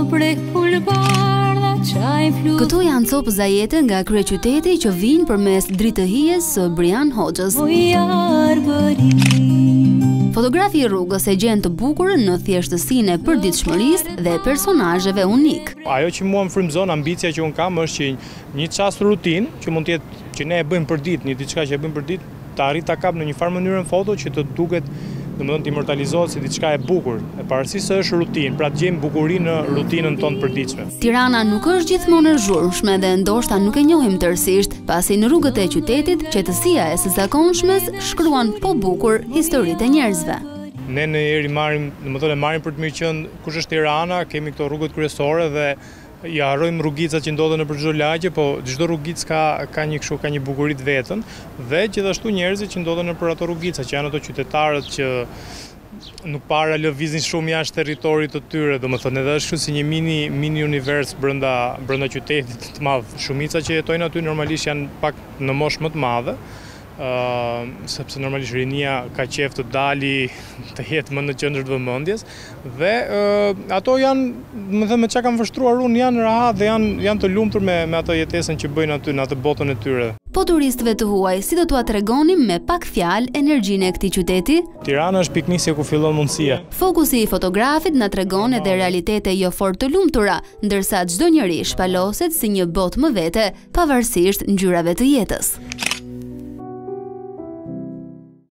Këto janë copë zajete nga kryeqyteti që vinë përmes dritëhijes së Brian Hoxhës. Fotografi i rrugës e gjen të bukurën në thjeshtësinë e përditshmërisë dhe personazheve unik. Ajo që mua më frymëzon, ambicia që unë kam është që një çast rutinë që mund të jetë që ne e bëjmë për ditë, një diçka që e bëjmë për ditë, ta arrit ta kap në një farë mënyrë në foto që të duket, domethënë të immortalizohet si diçka e bukur. E parësisë është rutinë, pra të gjejmë bukurinë në rutinën tonë të përditshme. Tirana nuk është gjithmonë e zhurmshme dhe ndoshta nuk e njohim tërësisht, pasi në rrugët e qytetit qetësia e së zakonshmes shkruan po bukur historitë e njerëzve. Ne në eri marrim për të mirë qenë kush është Tirana, kemi këto rrugët kryesore dhe ja harrojmë rrugicat që ndodhen nëpër çdo lagje, po çdo rrugicë ka një bukuri të vetën dhe gjithashtu njerëzit që ndodhen nëpër ato rrugica, që janë ato qytetarët që nuk para lëvizin shumë jashtë territorit të tyre, domethënë edhe është si një mini univers brenda qytetit të madh. Shumica që jetojnë aty normalisht janë pak në moshë më të madhe, sepse normalisht rinia ka qejf të dali të jetë më në qendër të vëmendjes dhe ato janë, domethënë me çka kam vështruar unë, janë rahat dhe janë të lumtur me ato jetesën që bëjnë aty në atë botën e tyre. Po turistëve të huaj, si do t'ua tregonim me pak fjalë energjinë e këtij qyteti? Tirana është piknisja ku fillon mundësia. Fokusi i fotografit na tregon edhe realitete jo fort të lumtura, ndërsa çdo njeri shpaloset si një botë më vete, pavarësisht ngjyrave të jetës.